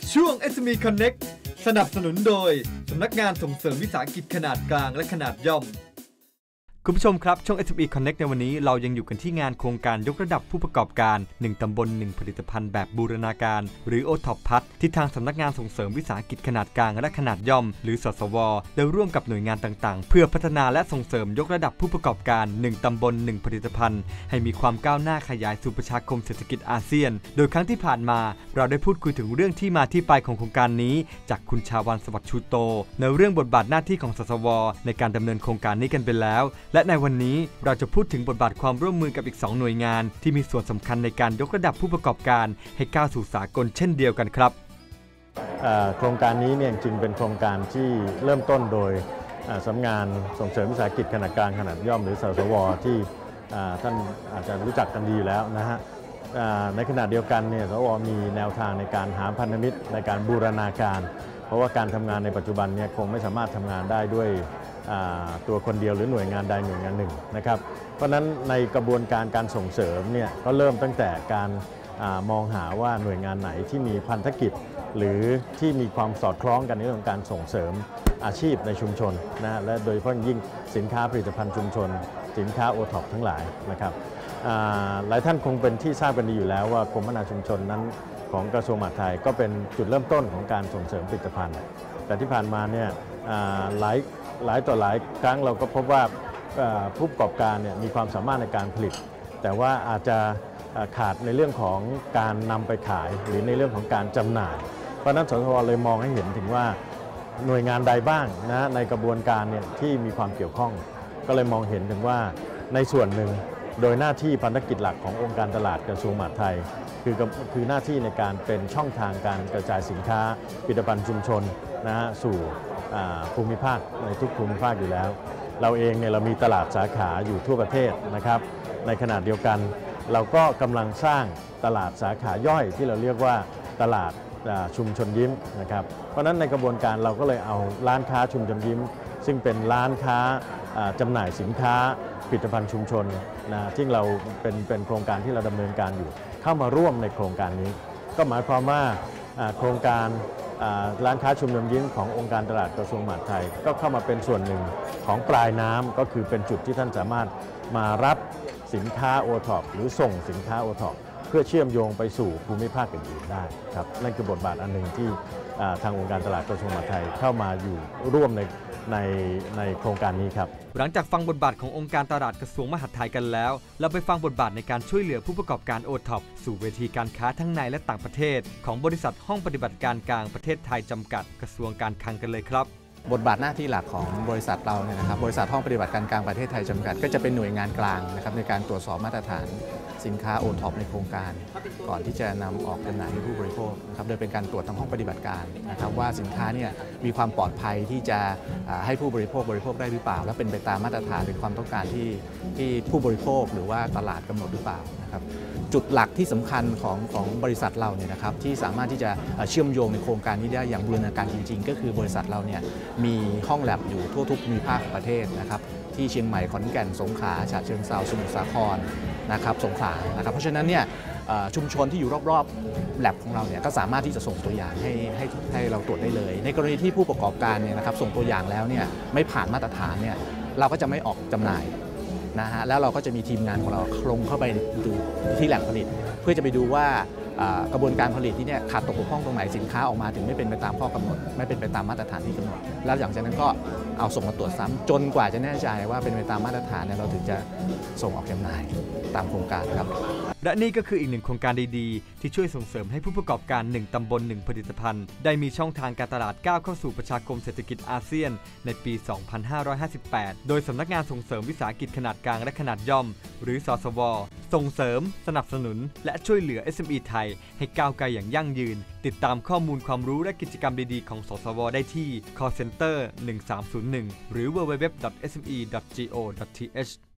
ช่วง SME Connect สนับสนุนโดยสำนักงานส่งเสริมวิสาหกิจขนาดกลางและขนาดย่อมคุณผู้ชมครับช่วง SME Connect ในวันนี้เรายังอยู่กันที่งานโครงการยกระดับผู้ประกอบการ1ตำบล1ผลิตภัณฑ์แบบบูรณาการหรือ OTOP พัฒน์ที่ทางสำนักงานส่งเสริมวิสาหกิจขนาดกลางและขนาดย่อมหรือสสวได้ร่วมกับหน่วยงานต่างๆเพื่อพัฒนาและส่งเสริมยกระดับผู้ประกอบการ1ตำบล1ผลิตภัณฑ์ให้มีความก้าวหน้าขยายสู่ประชาคมเศรษฐกิจอาเซียนโดยครั้งที่ผ่านมาเราได้พูดคุยถึงเรื่องที่มาที่ไปของโครงการนี้จากคุณชาวันสวัสดิ์ชูโตในเรื่องบทบาทหน้าที่ของสสวในการดำเนินโครงการนี้กันไปแล้วและในวันนี้เราจะพูดถึงบทบาทความร่วมมือกับอีก2หน่วยงานที่มีส่วนสำคัญในการยกระดับผู้ประกอบการให้ก้าวสู่สากลเช่นเดียวกันครับโครงการนี้เนี่ยจริงเป็นโครงการที่เริ่มต้นโดยสำนักงานส่งเสริมวิสาหกิจขนาดกลางขนาดย่อมหรือสสวที่ท่านอาจจะรู้จักกันดีอยู่แล้วนะฮะในขณะเดียวกันเนี่ยสสวมีแนวทางในการหาพันธมิตรในการบูรณาการเพราะว่าการทำงานในปัจจุบันเนี่ยคงไม่สามารถทำงานได้ด้วยตัวคนเดียวหรือหน่วยงานใดหน่วยงานหนึ่งนะครับเพราะฉะนั้นในกระบวนการการส่งเสริมเนี่ยก็เริ่มตั้งแต่การมองหาว่าหน่วยงานไหนที่มีพันธกิจหรือที่มีความสอดคล้องกันในเรื่องการส่งเสริมอาชีพในชุมชนนะและโดยเฉพาะยิ่งสินค้าผลิตภัณฑ์ชุมชนสินค้าโอท็อปทั้งหลายนะครับหลายท่านคงเป็นที่ทราบกันดีอยู่แล้วว่ากรมพัฒนาชุมชนนั้นของกระทรวงมหาดไทยก็เป็นจุดเริ่มต้นของการส่งเสริมผลิตภัณฑ์แต่ที่ผ่านมาเนี่ยหลายต่อหลายครั้งเราก็พบว่าผู้ประกอบการเนี่ยมีความสามารถในการผลิตแต่ว่าอาจจะขาดในเรื่องของการนำไปขายหรือในเรื่องของการจำหน่ายเพราะนั้นสสวเลยมองให้เห็นถึงว่าหน่วยงานใดบ้างนะในกระบวนการเนี่ยที่มีความเกี่ยวข้องก็เลยมองเห็นถึงว่าในส่วนหนึ่งโดยหน้าที่พันธกิจหลักขององค์การตลาดกระทรวงมหาดไทยคือหน้าที่ในการเป็นช่องทางการกระจายสินค้าผลิตภัณฑ์ชุมชนนะฮะสู่ภูมิภาคในทุกภูมิภาคอยู่แล้วเราเองเนี่ยเรามีตลาดสาขาอยู่ทั่วประเทศนะครับในขณะเดียวกันเราก็กำลังสร้างตลาดสาขาย่อยที่เราเรียกว่าตลาดชุมชนยิ้มนะครับเพราะฉะนั้นในกระบวนการเราก็เลยเอาร้านค้าชุมชนยิ้มซึ่งเป็นร้านค้าจำหน่ายสินค้าผลิตภัณฑ์ชุมชนนะที่เราเป็นโครงการที่เราดำเนินการอยู่เข้ามาร่วมในโครงการนี้ก็หมายความว่าโครงการร้านค้าชุมชนยิ้มขององค์การตลาดกระทรวงมหาดไทยก็เข้ามาเป็นส่วนหนึ่งของปลายน้ำก็คือเป็นจุดที่ท่านสามารถมารับสินค้าโอท็อปหรือส่งสินค้าโอท็อปเพื่อเชื่อมโยงไปสู่ภูมิภาคอื่นๆได้ครับนั่นคือบทบาทอันหนึ่งที่ทางองค์การตลาดกระทรวงมหาดไทยเข้ามาอยู่ร่วมในโครงการนี้ครับหลังจากฟังบทบาทขององค์การตลาดกระทรวงมหาดไทยกันแล้วเราไปฟังบทบาทในการช่วยเหลือผู้ประกอบการโอท็อปสู่เวทีการค้าทั้งในและต่างประเทศของบริษัทห้องปฏิบัติการกลางประเทศไทยจำกัดกระทรวงการคลังกันเลยครับบทบาทหน้าที่หลักของบริษัทเราเนี่ยนะครับบริษัทห้องปฏิบัติการกลางประเทศไทยจำกัดก็จะเป็นหน่วยงานกลางนะครับในการตรวจสอบมาตรฐานสินค้าโอท็อปในโครงการก่อนที่จะนำออกจำหน่ายให้ผู้บริโภคนะครับโดยเป็นการตรวจทางห้องปฏิบัติการนะครับว่าสินค้าเนี่ยมีความปลอดภัยที่จะให้ผู้บริโภคได้หรือเปล่าและเป็นไปตามมาตรฐานหรือความต้องการที่ผู้บริโภคหรือว่าตลาดกำหนดหรือเปล่านะครับจุดหลักที่สำคัญของบริษัทเราเนี่ยนะครับที่สามารถที่จะเชื่อมโยงในโครงการนี้ได้อย่างบูรณาการจริงๆก็คือบริษัทเราเนี่ยมีห้องแลบอยู่ทั่วทุกภูมิภาคประเทศนะครับที่เชียงใหม่ขอนแก่นสงขลาฉะเชิงเทราสมุทรสาครนะครับสงขลานะครับเพราะฉะนั้นเนี่ยชุมชนที่อยู่รอบๆแลบของเราเนี่ยก็สามารถที่จะส่งตัวอย่างให้เราตรวจได้เลยในกรณีที่ผู้ประกอบการเนี่ยนะครับส่งตัวอย่างแล้วเนี่ยไม่ผ่านมาตรฐานเนี่ยเราก็จะไม่ออกจำหน่ายนะฮะแล้วเราก็จะมีทีมงานของเราลงเข้าไปดูที่แหล่งผลิตเพื่อจะไปดูว่ากระบวนการผลิตที่เนี่ยขาดตกบกพร่องตรงไหนสินค้าออกมาถึงไม่เป็นไปตามข้อกำหนดไม่เป็นไปตามมาตรฐานที่กำหนดแล้วหลังจากนั้นก็เอาส่งมาตรวจซ้ำจนกว่าจะแน่ใจว่าเป็นไปตามมาตรฐานเนี่ยเราถึงจะส่งออกจำหน่ายตามโครงการครับและนี่ก็คืออีกหนึ่งโครงการดีๆที่ช่วยส่งเสริมให้ผู้ประกอบการ1ตำบล1ผลิตภัณฑ์ได้มีช่องทางการตลาดก้าวเข้าสู่ประชาคมเศรษฐกิจอาเซียนในปี 2558 โดยสำนักงานส่งเสริมวิสาหกิจขนาดกลางและขนาดย่อมหรือสสวส่งเสริมสนับสนุนและช่วยเหลือ SME ไทยให้ก้าวไกลอย่างยั่งยืนติดตามข้อมูลความรู้และกิจกรรมดีๆของสสวได้ที่ call center 1301 หรือ www.sme.go.th